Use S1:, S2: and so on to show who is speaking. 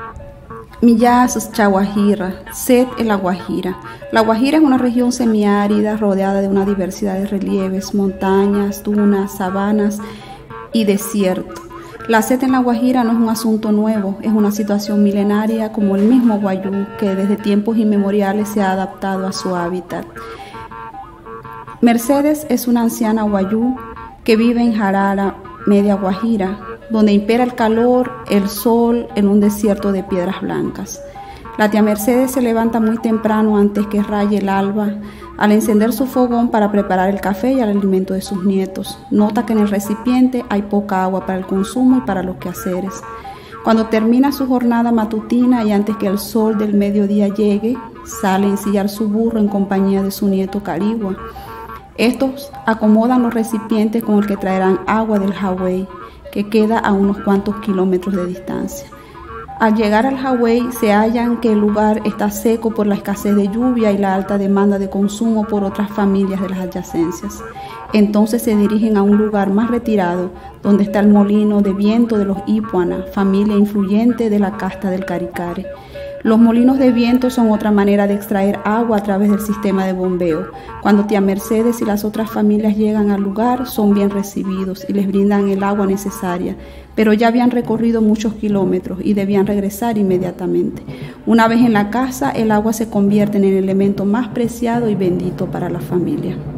S1: Millás, Chaguajira, Set en La Guajira. La Guajira es una región semiárida rodeada de una diversidad de relieves, montañas, dunas, sabanas y desierto. La sed en La Guajira no es un asunto nuevo, es una situación milenaria como el mismo Guayú, que desde tiempos inmemoriales se ha adaptado a su hábitat. Mercedes es una anciana Guayú que vive en Jarara, media Guajira, donde impera el calor, el sol, en un desierto de piedras blancas. La tía Mercedes se levanta muy temprano antes que raye el alba, al encender su fogón para preparar el café y el alimento de sus nietos. Nota que en el recipiente hay poca agua para el consumo y para los quehaceres. Cuando termina su jornada matutina y antes que el sol del mediodía llegue, sale a ensillar su burro en compañía de su nieto Carigua. Estos acomodan los recipientes con el que traerán agua del Jagüey, que queda a unos cuantos kilómetros de distancia. Al llegar al Jagüey se hallan que el lugar está seco por la escasez de lluvia y la alta demanda de consumo por otras familias de las adyacencias. Entonces se dirigen a un lugar más retirado, donde está el molino de viento de los Ipuana, familia influyente de la casta del Caricare. Los molinos de viento son otra manera de extraer agua a través del sistema de bombeo. Cuando tía Mercedes y las otras familias llegan al lugar, son bien recibidos y les brindan el agua necesaria, pero ya habían recorrido muchos kilómetros y debían regresar inmediatamente. Una vez en la casa, el agua se convierte en el elemento más preciado y bendito para la familia.